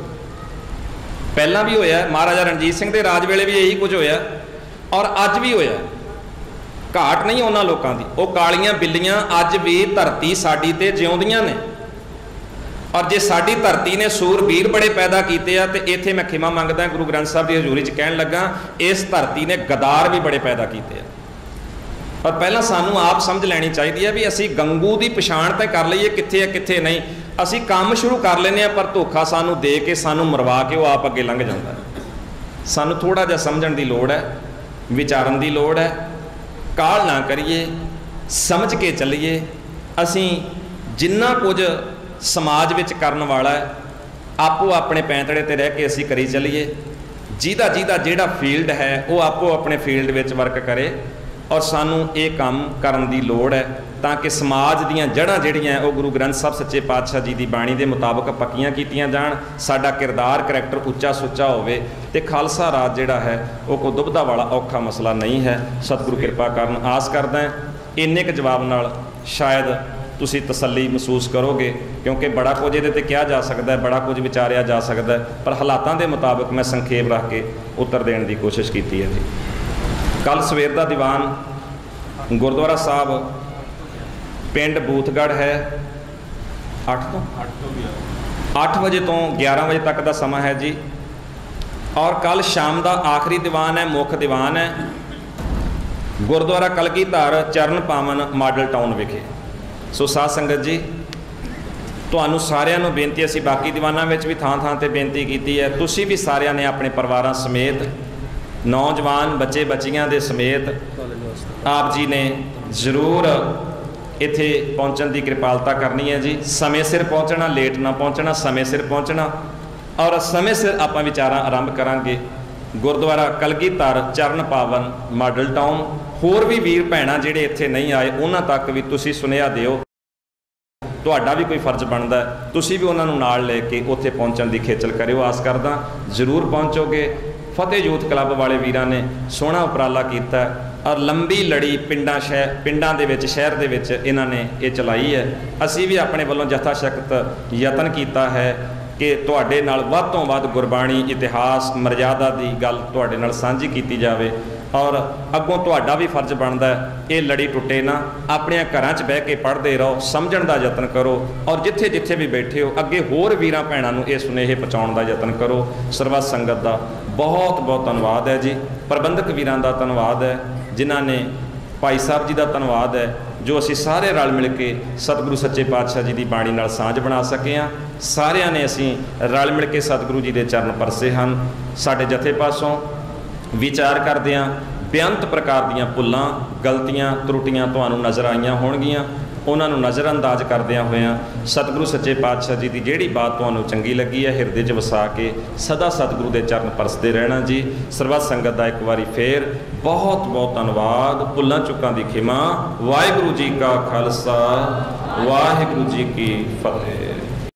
ਪਹਿਲਾਂ ਵੀ ਹੋਇਆ, ਮਹਾਰਾਜਾ ਰਣਜੀਤ ਸਿੰਘ ਦੇ ਰਾਜ ਵੇਲੇ ਵੀ ਇਹੀ ਕੁਝ ਹੋਇਆ, ਔਰ ਅੱਜ ਵੀ ਹੋਇਆ। ਘਾਟ ਨਹੀਂ ਉਹਨਾਂ ਲੋਕਾਂ ਦੀ, ਉਹ ਕਾਲੀਆਂ ਬਿੱਲੀਆਂ ਅੱਜ ਵੀ ਧਰਤੀ ਸਾਡੀ ਤੇ ਜਿਉਂਦੀਆਂ ਨੇ। ਔਰ ਜੇ ਸਾਡੀ ਧਰਤੀ ਨੇ ਸੂਰਬੀਰ ਬੜੇ ਪੈਦਾ ਕੀਤੇ ਆ, ਤੇ ਇੱਥੇ ਮੈਂ ਖਿਮਾ ਮੰਗਦਾ ਗੁਰੂ ਗ੍ਰੰਥ ਸਾਹਿਬ ਦੀ ਹਜ਼ੂਰੀ 'ਚ ਕਹਿਣ ਲੱਗਾ, ਇਸ ਧਰਤੀ ਨੇ ਗਦਾਰ ਵੀ ਬੜੇ ਪੈਦਾ ਕੀਤੇ ਆ। ਪਰ ਪਹਿਲਾਂ ਸਾਨੂੰ ਆਪ ਸਮਝ ਲੈਣੀ ਚਾਹੀਦੀ ਹੈ ਵੀ ਅਸੀਂ ਗੰਗੂ ਦੀ ਪਛਾਣ ਤਾਂ ਕਰ ਲਈਏ ਕਿੱਥੇ ਹੈ ਕਿੱਥੇ ਨਹੀਂ। ਅਸੀਂ ਕੰਮ ਸ਼ੁਰੂ ਕਰ ਲੈਂਦੇ ਹਾਂ, ਪਰ ਧੋਖਾ ਸਾਨੂੰ ਦੇ ਕੇ, ਸਾਨੂੰ ਮਰਵਾ ਕੇ ਉਹ ਆਪ ਅੱਗੇ ਲੰਘ ਜਾਂਦਾ। ਸਾਨੂੰ ਥੋੜ੍ਹਾ ਜਿਹਾ ਸਮਝਣ ਦੀ ਲੋੜ ਹੈ, ਵਿਚਾਰਨ ਦੀ ਲੋੜ ਹੈ। ਕਾਹਲ ਨਾ ਕਰੀਏ, ਸਮਝ ਕੇ ਚੱਲੀਏ। ਅਸੀਂ ਜਿੰਨਾ ਕੁਝ ਸਮਾਜ ਵਿੱਚ ਕਰਨ ਵਾਲਾ ਹੈ, ਆਪੋ ਆਪਣੇ ਪੈਂਤੜੇ ਤੇ ਰਹਿ ਕੇ ਅਸੀਂ ਕਰੀ ਚੱਲੀਏ। ਜਿਹਦਾ ਜਿਹੜਾ ਫੀਲਡ ਹੈ ਉਹ ਆਪੋ ਆਪਣੇ ਫੀਲਡ ਵਿੱਚ ਵਰਕ ਕਰੇ, ਔਰ ਸਾਨੂੰ ਇਹ ਕੰਮ ਕਰਨ ਦੀ ਲੋੜ ਹੈ ਤਾਂ ਕਿ ਸਮਾਜ ਦੀਆਂ ਜੜ੍ਹਾਂ ਜਿਹੜੀਆਂ ਉਹ ਗੁਰੂ ਗ੍ਰੰਥ ਸਾਹਿਬ ਸੱਚੇ ਪਾਤਸ਼ਾਹ ਜੀ ਦੀ ਬਾਣੀ ਦੇ ਮੁਤਾਬਕ ਪੱਕੀਆਂ ਕੀਤੀਆਂ ਜਾਣ। ਸਾਡਾ ਕਿਰਦਾਰ, ਕਰੈਕਟਰ ਉੱਚਾ ਸੁੱਚਾ ਹੋਵੇ, ਤੇ ਖਾਲਸਾ ਰਾਜ ਜਿਹੜਾ ਹੈ ਉਹ ਕੋਈ ਦੁਬਿਧਾ ਵਾਲਾ ਔਖਾ ਮਸਲਾ ਨਹੀਂ ਹੈ। ਸਤਿਗੁਰੂ ਕਿਰਪਾ ਕਰਨ। ਆਸ ਕਰਦਾ ਇੰਨੇ ਕੁ ਜਵਾਬ ਨਾਲ ਸ਼ਾਇਦ ਤੁਸੀਂ ਤਸੱਲੀ ਮਹਿਸੂਸ ਕਰੋਗੇ, ਕਿਉਂਕਿ ਬੜਾ ਕੁਝ ਇਹਦੇ ਤੇ ਕਿਹਾ ਜਾ ਸਕਦਾ ਹੈ, ਬੜਾ ਕੁਝ ਵਿਚਾਰਿਆ ਜਾ ਸਕਦਾ ਹੈ, ਪਰ ਹਾਲਾਤਾਂ ਦੇ ਮੁਤਾਬਕ ਮੈਂ ਸੰਖੇਪ ਰੱਖ ਕੇ ਉੱਤਰ ਦੇਣ ਦੀ ਕੋਸ਼ਿਸ਼ ਕੀਤੀ ਹੈ ਜੀ। ਕੱਲ੍ਹ ਸਵੇਰ ਦਾ ਦੀਵਾਨ ਗੁਰਦੁਆਰਾ ਸਾਹਿਬ ਪਿੰਡ ਬੂਥਗੜ੍ਹ ਹੈ, 8 ਵਜੇ ਤੋਂ 11 ਵਜੇ ਤੱਕ ਦਾ ਸਮਾਂ ਹੈ ਜੀ। और कल शाम का आखिरी दीवान है, मुख दीवान है गुरुद्वारा कलगीधर चरण पावन मॉडल टाउन विखे। सो साध संगत जी तुहानू सारिਆਂ ਨੂੰ बेनती, असीं बाकी दीवानां विच भी थां थां ते बेनती कीती है, तुसीं भी सारिਆਂ ने अपने परिवारां समेत नौजवान बच्चे बच्चियां दे समेत आप जी ने जरूर इत्थे पहुँचण की कृपालता करनी है जी। समय सिर पहुँचना, लेट ना पहुँचना, समय सिर पहुँचना और समय सिर आपां विचारां आरंभ करांगे। गुरुद्वारा कलगीधर चरण पावन मॉडल टाउन, होर भी वीर भैणां जिहड़े इत्थे नहीं आए उन्हां तक भी तुसीं सुनेहा दिओ, तुहाडा भी कोई फर्ज बनता है, तुसीं भी उन्हां नूं नाल लैके उत्थे पहुँचण की खेचल करिओ। आस करदा जरूर पहुँचोगे। फतेह यूथ क्लब वाले वीरां ने सोहना उपराला कीता और लंबी लड़ी पिंडां दे विच शहर दे विच इन्हां ने ये चलाई है। असीं भी अपने वल्लों यथाशक्त यतन कीता है कि तुहाडे नाल वध तों वध गुरबाणी इतिहास मर्यादा की गल तुहाडे नाल सांझी कीती जावे और अगों तुहाडा भी फर्ज बनता है ये लड़ी टुटे ना, अपने घरां च बह के पढ़ते रहो, समझण का यतन करो और जिथे जिथे भी बैठे हो अगे होर वीरां भैणां नूं ये सुनेहे पहुँचाउण का यतन करो। सर्वत संगत का बहुत बहुत धन्यवाद है जी। प्रबंधक वीरां का धन्यवाद है, जिन्हां ने भाई साहब जी का धन्यवाद है जो असीं सारे रल मिल के सतगुरु सच्चे पातशाह जी की बाणी नाल सांझ बना सके हाँ। सारिਆਂ ने असीं रल मिल के सतगुरु जी के चरण परसे हैं। साडे जथे पासों विचार करदियां बेअंत प्रकार दीयां भुल्लां गलतियां त्रुटियां तुहानूं नज़र आईयां होणगीਆਂ, उन्हां नूं नज़रअंदाज करदियां होइयां सतगुरु सच्चे पातशाह जी की जिहड़ी बात तुहानूं चंगी लगी है हिरदे 'च वसा के सदा सतगुरु के चरण परसते रहना जी। सर्वत संगत का एक बारी फिर बहुत बहुत धन्यवाद। भुल्लां चुकां दी खिमा। वाहिगुरू जी का खालसा, वाहिगुरू जी की फतेह।